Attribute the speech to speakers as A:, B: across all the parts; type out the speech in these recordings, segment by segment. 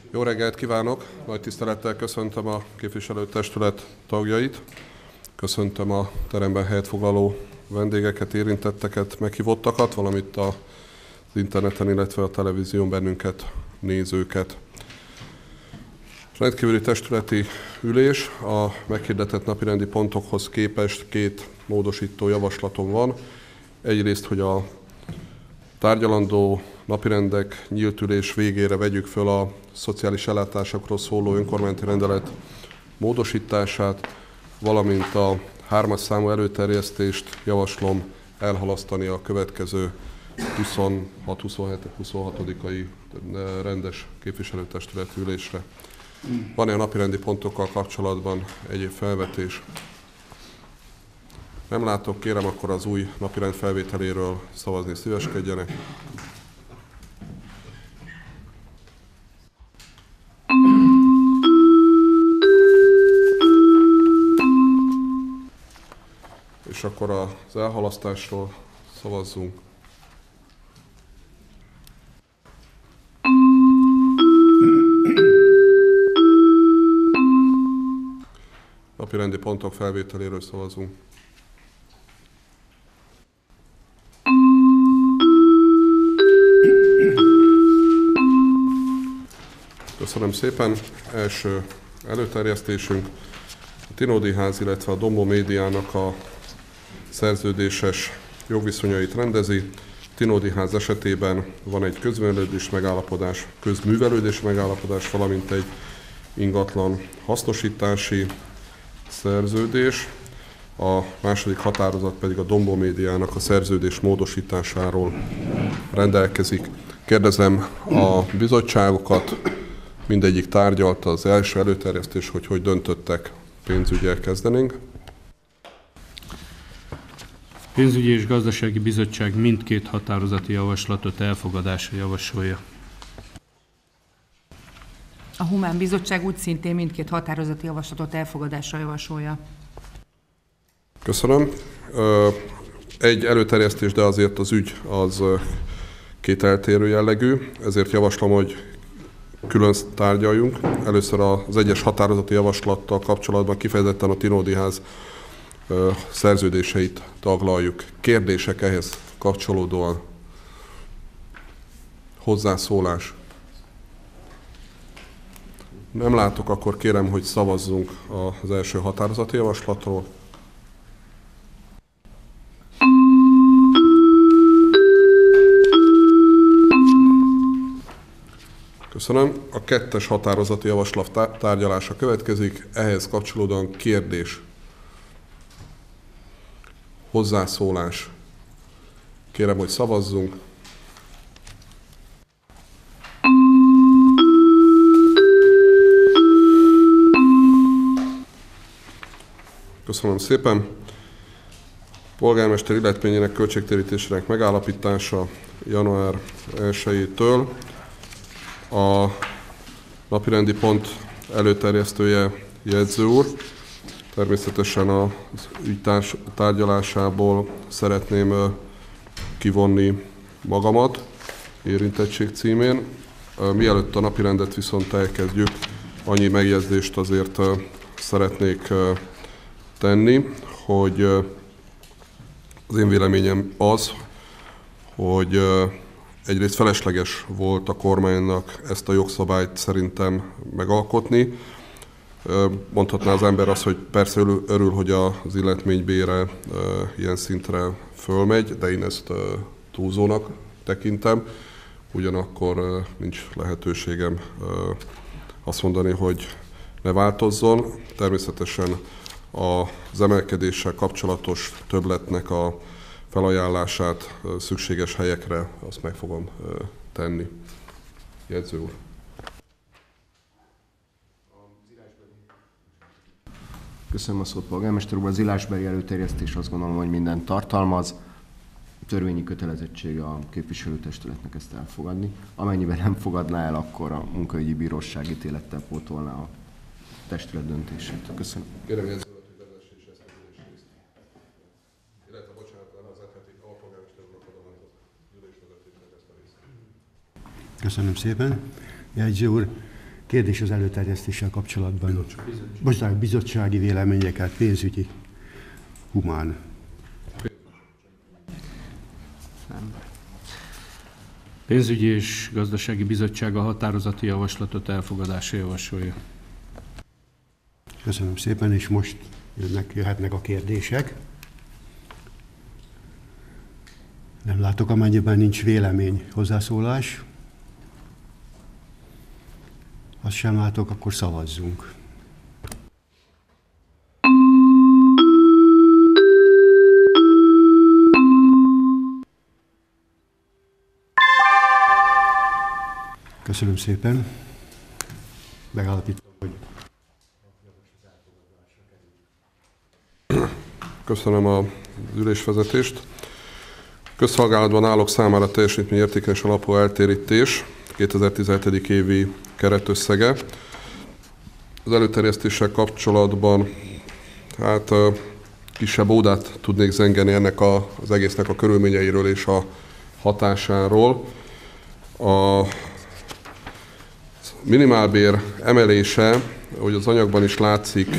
A: Jó reggelt kívánok! Nagy tisztelettel köszöntöm a képviselőtestület tagjait. Köszöntöm a teremben helyet foglaló vendégeket, érintetteket, meghívottakat, valamint az interneten, illetve a televízión bennünket nézőket. Rendkívüli testületi ülés. A meghirdetett napirendi pontokhoz képest két módosító javaslatom van. Egyrészt, hogy a tárgyalandó napirendek nyílt ülés végére vegyük föl a szociális ellátásokról szóló önkormányzati rendelet módosítását, valamint a 3-as számú előterjesztést javaslom elhalasztani a következő 26-27-26-ai rendes képviselőtestületi ülésre. Van-e a napirendi pontokkal kapcsolatban egyéb felvetés? Nem látok, kérem akkor az új napirend felvételéről szavazni szíveskedjenek. És akkor az elhalasztásról szavazzunk. Napirendi pontok felvételéről szavazunk. Köszönöm szépen. Első előterjesztésünk a Tinódi ház, illetve a Dombó médiának a szerződéses jogviszonyait rendezi. Tinódi ház esetében van egy közművelődés megállapodás, valamint egy ingatlan hasznosítási szerződés. A második határozat pedig a Dombó médiának a szerződés módosításáról rendelkezik. Kérdezem a bizottságokat, mindegyik tárgyalta az első előterjesztés, hogy döntöttek, pénzügyel kezdenénk.
B: Pénzügyi és Gazdasági Bizottság mindkét határozati javaslatot elfogadásra javasolja.
C: A Humán Bizottság úgy szintén mindkét határozati javaslatot elfogadásra javasolja.
A: Köszönöm. Egy előterjesztés, de azért az ügy az két eltérő jellegű, ezért javaslom, hogy külön tárgyaljunk. Először az egyes határozati javaslattal kapcsolatban kifejezetten a Tinódi ház szerződéseit taglaljuk. Kérdések ehhez kapcsolódóan? Hozzászólás? Nem látok, akkor kérem, hogy szavazzunk az első határozati javaslatról. Köszönöm. A kettes határozati javaslat tárgyalása következik. Ehhez kapcsolódóan kérdés. Hozzászólás. Kérem, hogy szavazzunk. Köszönöm szépen. Polgármester illetményének költségtérítésének megállapítása január 1-től. A napirendi pont előterjesztője Jegyző úr. Természetesen az ügy tárgyalásából szeretném kivonni magamat érintettség címén. Mielőtt a napirendet viszont elkezdjük, annyi megjegyzést azért szeretnék tenni, hogy az én véleményem az, hogy egyrészt felesleges volt a kormánynak ezt a jogszabályt szerintem megalkotni. Mondhatná az ember azt, hogy persze örül, hogy az illetménybére ilyen szintre fölmegy, de én ezt túlzónak tekintem. Ugyanakkor nincs lehetőségem azt mondani, hogy ne változzon. Természetesen az emelkedéssel kapcsolatos többletnek a felajánlását szükséges helyekre azt meg fogom tenni. Jegyző úr.
D: Köszönöm a szót, polgármester úr. Az írásbeli előterjesztés azt gondolom, hogy mindent tartalmaz. Törvényi kötelezettsége a képviselőtestületnek ezt elfogadni. Amennyiben nem fogadná el, akkor a munkaügyi bíróság ítélettel pótolná a testület döntését. Köszönöm.
A: Kérem, jegyző urat, hogy vezesse is ezt az ülésrészt. Illetve, bocsánat, levezethetik, a polgármester úrnak adom az ülésvezetésnek ezt a részt.
E: Köszönöm szépen. Jegyző úr, Kérdés az előterjesztéssel kapcsolatban. Bocsánat, bizottsági véleményeket, pénzügyi, humán.
B: Pénzügyi és Gazdasági Bizottság a határozati javaslatot elfogadásra javasolja.
E: Köszönöm szépen, és most jöhetnek a kérdések. Nem látok, amennyiben nincs vélemény, hozzászólás. Azt sem látok, akkor szavazzunk. Köszönöm szépen. Megállapítom, hogy...
A: Köszönöm az ülésvezetést. Közszolgálatban állók számára teljesítményértékelés alapú eltérítés 2017. évi keretösszege. Az előterjesztéssel kapcsolatban kisebb ódát tudnék zengeni ennek az egésznek a körülményeiről és a hatásáról. A minimálbér emelése, ahogy az anyagban is látszik,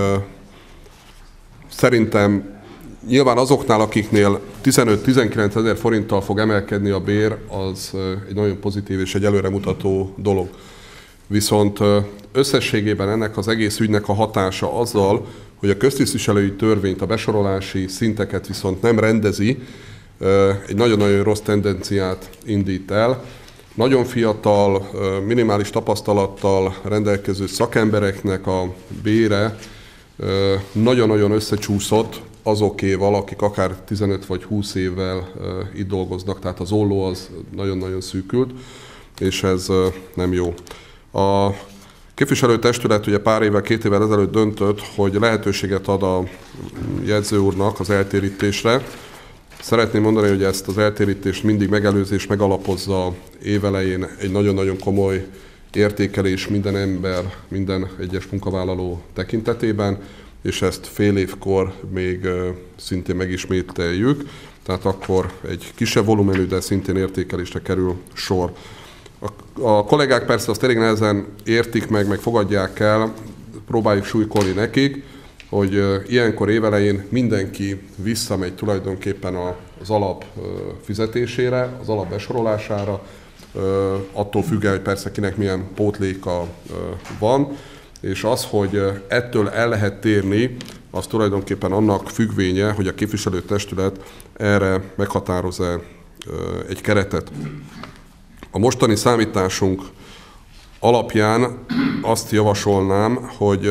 A: szerintem nyilván azoknál, akiknél 15-19 ezer forinttal fog emelkedni a bér, az egy nagyon pozitív és egy előremutató dolog. Viszont összességében ennek az egész ügynek a hatása azzal, hogy a köztisztviselői törvényt, a besorolási szinteket viszont nem rendezi, egy nagyon-nagyon rossz tendenciát indít el. Nagyon fiatal, minimális tapasztalattal rendelkező szakembereknek a bére nagyon-nagyon összecsúszott azokéval, akik akár 15 vagy 20 évvel itt dolgoznak, tehát az olló az nagyon-nagyon szűkült, és ez nem jó. A képviselőtestület ugye pár évvel, 2 évvel ezelőtt döntött, hogy lehetőséget ad a jegyző úrnak az eltérítésre. Szeretném mondani, hogy ezt az eltérítést mindig megelőzi és megalapozza évelején egy nagyon-nagyon komoly értékelés minden ember, minden egyes munkavállaló tekintetében, és ezt fél évkor még szintén megismételjük, tehát akkor egy kisebb volumenű, de szintén értékelésre kerül sor. A kollégák persze azt elég nehezen értik meg fogadják el, próbáljuk súlykolni nekik, hogy ilyenkor évelején mindenki visszamegy tulajdonképpen az alap fizetésére, az alap besorolására, attól függően, hogy persze kinek milyen pótléka van, és az, hogy ettől el lehet térni, az tulajdonképpen annak függvénye, hogy a képviselőtestület erre meghatároz-e egy keretet. A mostani számításunk alapján azt javasolnám, hogy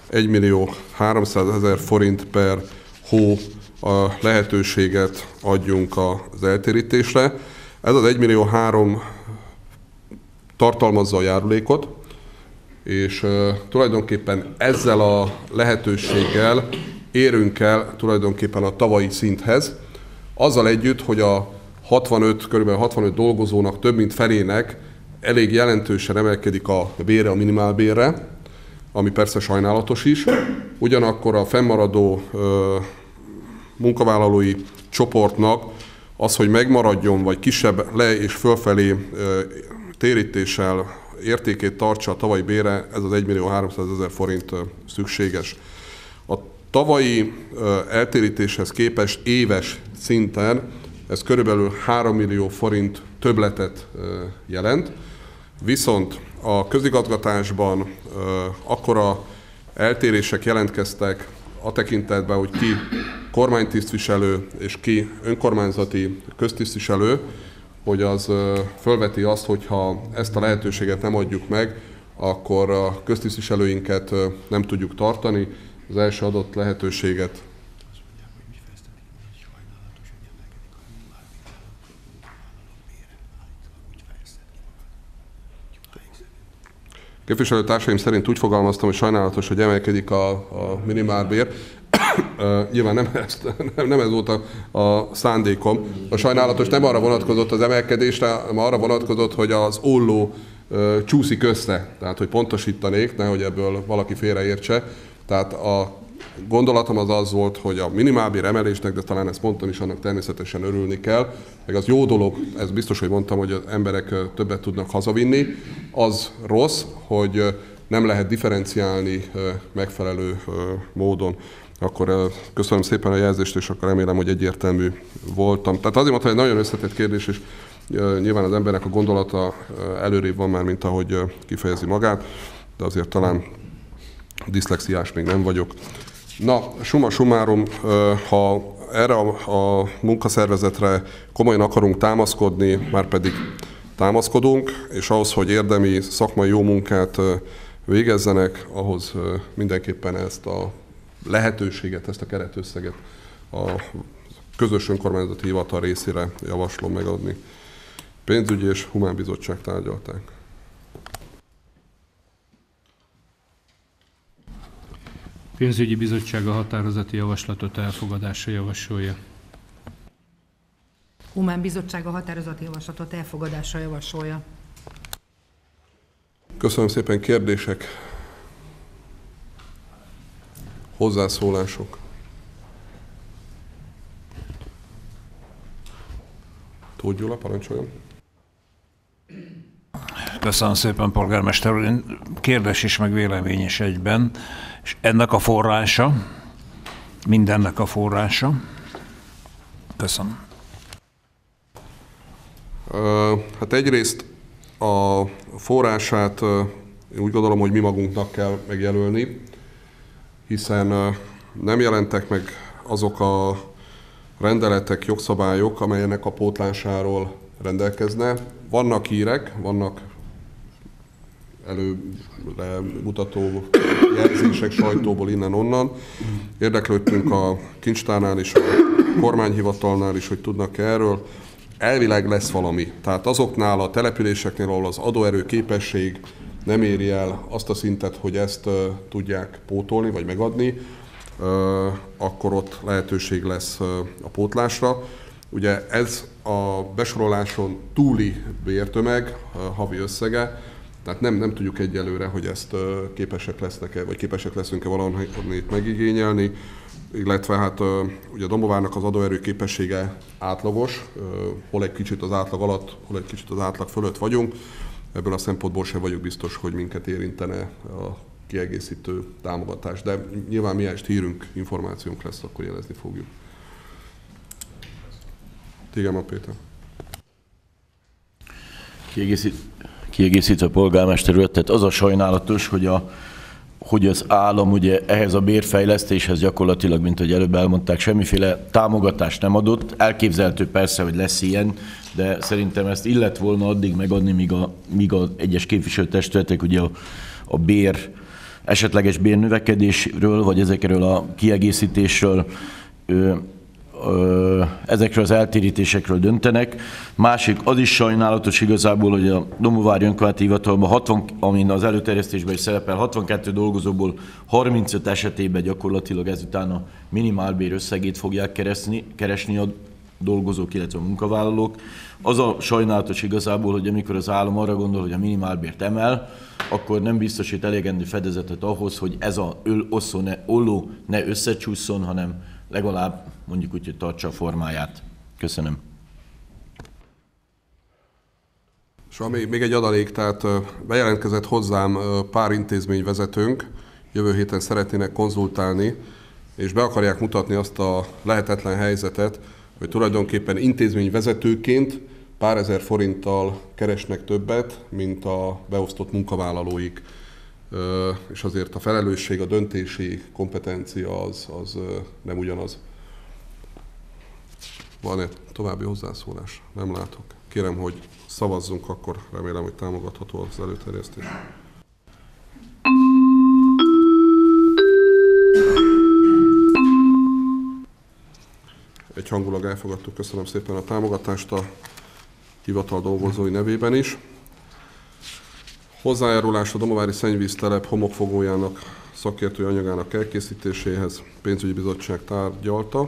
A: 1.300.000 forint per hó a lehetőséget adjunk az eltérítésre. Ez az 1.3 millió tartalmazza a járulékot, és tulajdonképpen ezzel a lehetőséggel érünk el tulajdonképpen a tavalyi szinthez, azzal együtt, hogy a kb. 65 dolgozónak több mint felének elég jelentősen emelkedik a bére a minimálbérre, ami persze sajnálatos is. Ugyanakkor a fennmaradó munkavállalói csoportnak az, hogy megmaradjon, vagy kisebb le- és fölfelé térítéssel értékét tartsa a tavalyi bére, ez az 1.300.000 forint szükséges. A tavalyi eltérítéshez képest éves szinten ez körülbelül 3 millió forint többletet jelent, viszont a közigazgatásban akkora eltérések jelentkeztek a tekintetben, hogy ki kormánytisztviselő és ki önkormányzati köztisztviselő, hogy az fölveti azt, hogyha ezt a lehetőséget nem adjuk meg, akkor a köztisztviselőinket nem tudjuk tartani. Az első adott lehetőséget képviselőtársaim szerint úgy fogalmaztam, hogy sajnálatos, hogy emelkedik a minimálbér. Nyilván nem ez volt a szándékom. A sajnálatos nem arra vonatkozott az emelkedésre, hanem arra vonatkozott, hogy az olló csúszik össze. Tehát, hogy pontosítanék, nehogy ebből valaki félreértse. Tehát a gondolatom az volt, hogy a minimálbér emelésnek, de talán ezt mondtam is, annak természetesen örülni kell, meg az jó dolog, ez biztos, hogy mondtam, hogy az emberek többet tudnak hazavinni, az rossz, hogy nem lehet differenciálni megfelelő módon. Akkor köszönöm szépen a jelzést, és akkor remélem, hogy egyértelmű voltam. Tehát azért mondtam, hogy egy nagyon összetett kérdés, és nyilván az embernek a gondolata előrébb van már, mint ahogy kifejezi magát, de azért talán diszlexiás még nem vagyok. Na, summa summarum, ha erre a munkaszervezetre komolyan akarunk támaszkodni, már pedig támaszkodunk, és ahhoz, hogy érdemi, szakmai jó munkát végezzenek, ahhoz mindenképpen ezt a lehetőséget, ezt a keretösszeget a közös önkormányzati hivatal részére javaslom megadni. Pénzügyi és Humán Bizottság tárgyalták.
B: Pénzügyi Bizottság a határozati javaslatot elfogadásra javasolja.
C: Humán Bizottság a határozati javaslatot elfogadásra javasolja.
A: Köszönöm szépen. Kérdések? Hozzászólások? Tóth Gyula, parancsoljon.
F: Köszönöm szépen, polgármester úr. Kérdés is, meg vélemény is egyben. És ennek a forrása, mindennek a forrása. Köszönöm.
A: Hát egyrészt a forrását én úgy gondolom, hogy mi magunknak kell megjelölni, hiszen nem jelentek meg azok a rendeletek, jogszabályok, amelyenek a pótlásáról rendelkezne. Vannak hírek, vannak előre mutató jelzések sajtóból innen-onnan. Érdeklődtünk a kincstárnál is, a kormányhivatalnál is, hogy tudnak erről. Elvileg lesz valami. Tehát azoknál a településeknél, ahol az adóerő képesség nem éri el azt a szintet, hogy ezt tudják pótolni vagy megadni, akkor ott lehetőség lesz a pótlásra. Ugye ez a besoroláson túli bértömeg, havi összege, tehát nem tudjuk egyelőre, hogy ezt képesek lesznek-e, vagy képesek leszünk-e valahonnét megigényelni, illetve hát ugye Dombóvárnak az adóerő képessége átlagos, hol egy kicsit az átlag alatt, hol egy kicsit az átlag fölött vagyunk. Ebből a szempontból sem vagyok biztos, hogy minket érintene a kiegészítő támogatás, de nyilván miért hírünk, információnk lesz, akkor jelezni fogjuk. Tégem, Péter.
G: Kiegészítve a polgármester urat, tehát az a sajnálatos, hogy az állam ugye ehhez a bérfejlesztéshez gyakorlatilag, mint hogy előbb elmondták, semmiféle támogatást nem adott. Elképzelhető persze, hogy lesz ilyen, de szerintem ezt illet volna addig megadni, míg a egyes képviselőtestületek ugye a esetleges bérnövekedésről, vagy ezekről a kiegészítésről, ezekről az eltérítésekről döntenek. Másik, az is sajnálatos igazából, hogy a Dombóvári Önkormányzati Hivatalban, amin az előterjesztésben is szerepel, 62 dolgozóból 35 esetében gyakorlatilag ezután a minimálbér összegét fogják keresni a dolgozók, illetve a munkavállalók. Az a sajnálatos igazából, hogy amikor az állam arra gondol, hogy a minimálbért emel, akkor nem biztosít elegendő fedezetet ahhoz, hogy ez a olló ne összecsúszson, hanem legalább mondjuk úgy, hogy tartsa a formáját. Köszönöm.
A: És még egy adalék, tehát bejelentkezett hozzám pár intézményvezetőnk, jövő héten szeretnének konzultálni, és be akarják mutatni azt a lehetetlen helyzetet, hogy tulajdonképpen intézményvezetőként pár ezer forinttal keresnek többet, mint a beosztott munkavállalóik. És azért a felelősség, a döntési kompetencia az nem ugyanaz. Van-e további hozzászólás? Nem látok. Kérem, hogy szavazzunk, akkor remélem, hogy támogatható az előterjesztés. Egyhangulag elfogadtuk, köszönöm szépen a támogatást a hivatal dolgozói nevében is. Hozzájárulás a Dombóvári szennyvíztelep homokfogójának szakértői anyagának elkészítéséhez pénzügyi bizottság tárgyalta.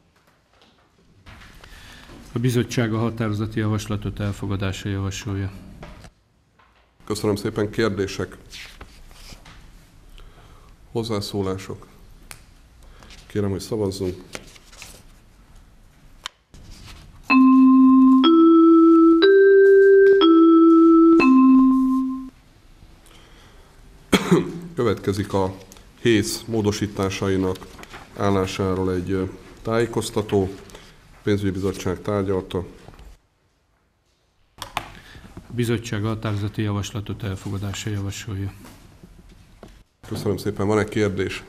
B: A bizottság a határozati javaslatot elfogadásra javasolja.
A: Köszönöm szépen. Kérdések? Hozzászólások? Kérem, hogy szavazzunk. Következik a HÉSZ módosításainak állásáról egy tájékoztató. A pénzügyi bizottság tárgyalta.
B: A bizottság határozati javaslatot elfogadásra javasolja.
A: Köszönöm szépen. Van-e kérdés?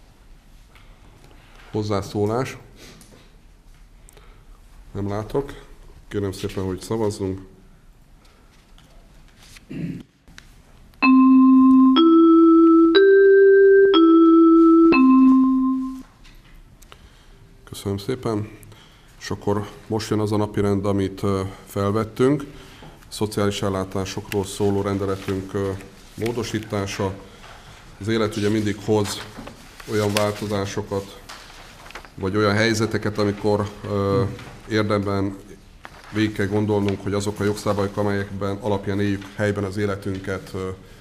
A: Hozzászólás? Nem látok. Kérem szépen, hogy szavazzunk. Köszönöm szépen. És akkor most jön az a napirend, amit felvettünk. Szociális ellátásokról szóló rendeletünk módosítása. Az élet ugye mindig hoz olyan változásokat, vagy olyan helyzeteket, amikor érdemben végig kell gondolnunk, hogy azok a jogszabályok, amelyekben alapján éljük helyben az életünket,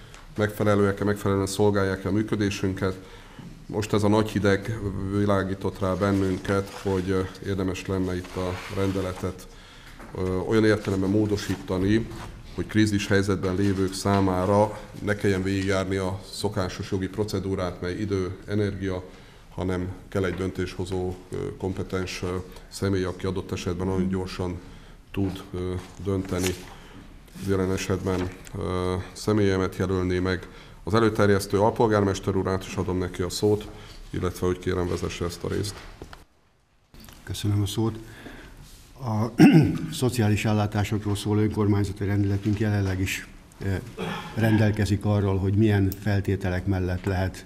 A: megfelelően szolgálják a működésünket. Most ez a nagy hideg világított rá bennünket, hogy érdemes lenne itt a rendeletet olyan értelemben módosítani, hogy krízis helyzetben lévők számára ne kelljen végigjárni a szokásos jogi procedúrát, mely idő, energia, hanem kell egy döntéshozó kompetens személy, aki adott esetben nagyon gyorsan tud dönteni. Jelen esetben személyemet jelölné meg az előterjesztő alpolgármester úr, át is adom neki a szót, illetve hogy kérem vezesse ezt a részt.
E: Köszönöm a szót. A szociális ellátásokról szóló önkormányzati rendeletünk jelenleg is rendelkezik arról, hogy milyen feltételek mellett lehet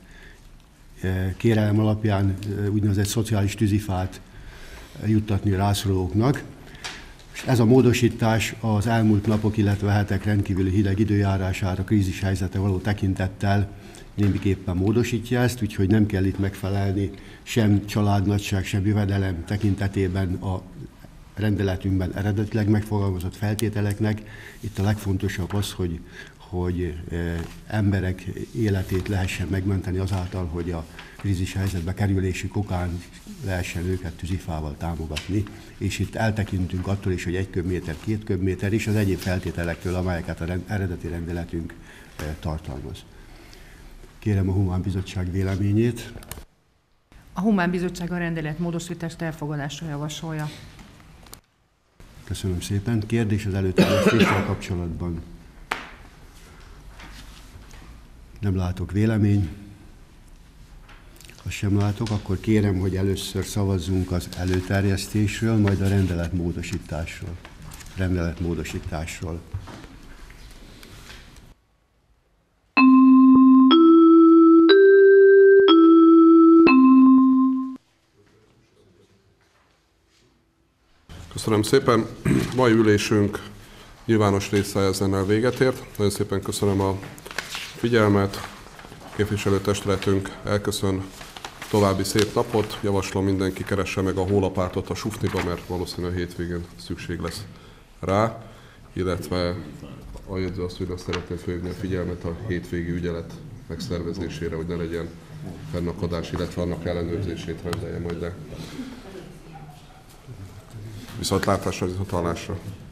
E: kérelem alapján úgynevezett szociális tűzifát juttatni rászorulóknak. És ez a módosítás az elmúlt napok, illetve hetek rendkívüli hideg időjárására, krízis helyzete való tekintettel némiképpen módosítja ezt, úgyhogy nem kell itt megfelelni sem családnagyság, sem jövedelem tekintetében a rendeletünkben eredetileg megfogalmazott feltételeknek. Itt a legfontosabb az, hogy emberek életét lehessen megmenteni azáltal, hogy a krízis helyzetbe kerülésük okán lehessen őket tűzifával támogatni, és itt eltekintünk attól is, hogy 1 köbméter, 2 köbméter és az egyéb feltételektől, amelyeket az eredeti rendeletünk tartalmaz. Kérem a Humán Bizottság véleményét.
C: A Humán Bizottság a rendelet módosítást elfogadásra javasolja.
E: Köszönöm szépen. Kérdés az előterjesztéssel kapcsolatban? Nem látok vélemény. Ha sem látok, akkor kérem, hogy először szavazzunk az előterjesztésről, majd a rendeletmódosításról.
A: Köszönöm szépen. Mai ülésünk nyilvános része ezennel véget ért. Nagyon szépen köszönöm a figyelmet. Képviselőtestületünk elköszön, további szép napot. Javaslom, mindenki keresse meg a hólapártot a Sufniba, mert valószínűleg a hétvégén szükség lesz rá, illetve a jegyzőasszonyra szeretném felhívni a figyelmet a hétvégi ügyelet megszervezésére, hogy ne legyen fennakadás, illetve annak ellenőrzését rendelje majd le. Viszontlátásra, viszonthallásra.